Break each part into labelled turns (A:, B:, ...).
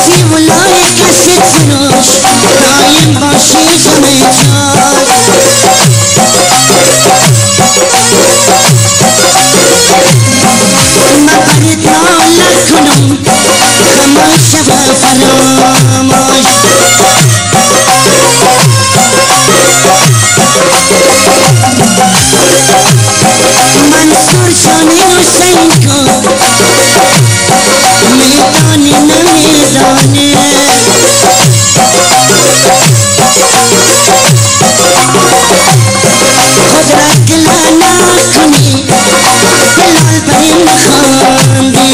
A: مستی ولای کسی فروش دایم باشی همه جای من برات ناله کنم خموش شب فراموش منصور جانی حسین کو میدانی نمیدانی خود را گله نکنی بلال بریم نخواندی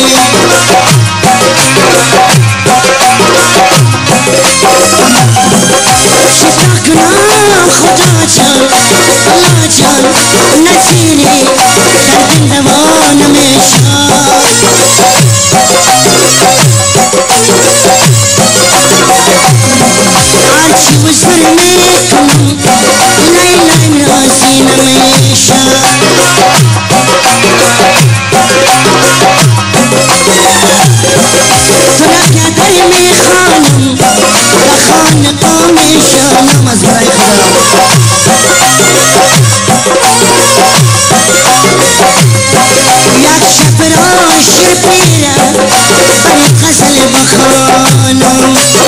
A: شتا کنم خدا جان الله جان نزیری در دل دوان میشان هرچی وزر میکنم لیلایم رازی نمیشان تو را قدر میخوانم به خانقا میشانم از برای خدا یک شب را شیر پیره برای غزل بخوانم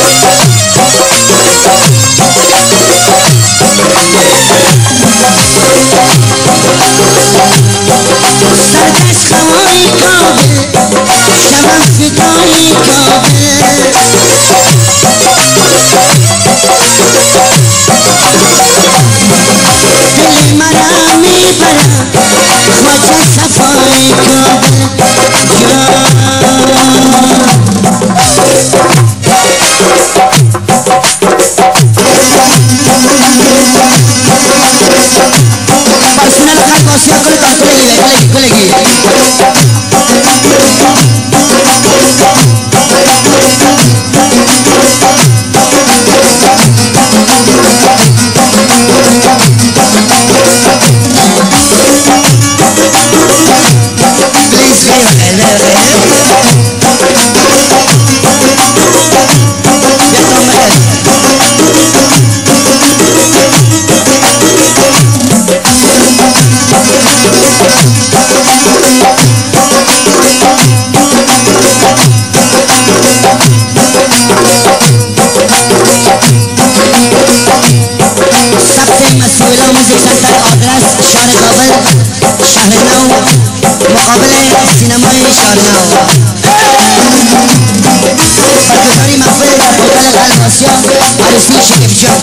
A: سردست خوای کابل شبم فدای کابل دل مرا میبره خواجه صفای کابل personal kalkosya kolegi مقابل سینمای شارنو برگزاری محفل در هتل القاسیا عروسی شریف جان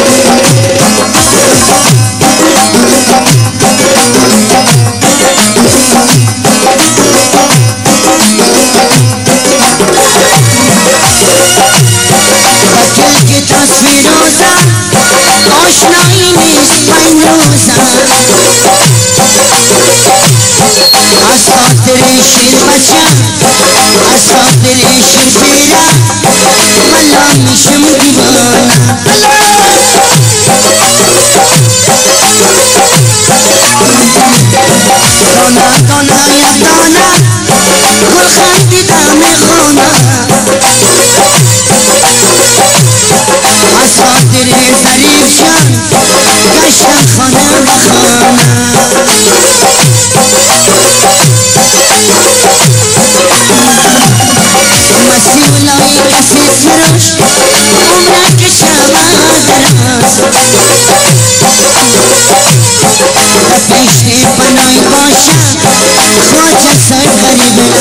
A: با کلک تصویروزه آشنایی نیست پنج روزه از خاطر شیر بچه از خاطر شیر پیره والا میشم دیوانه دانه دانه یک دانه گل خندیده میخونه از خاطر ظریف جان گشتم خانه به خانه مستی ولای کسی فروش عمره کشم دراز به پیش پنای باشم خواجه سر غریب